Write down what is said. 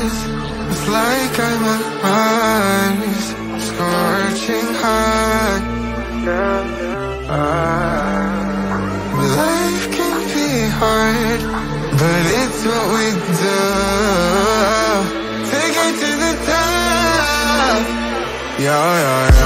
eyes. It's like I'm a rise, scorching hot. Life can be hard, but it's what we do. Take it to the top. Yeah, yeah.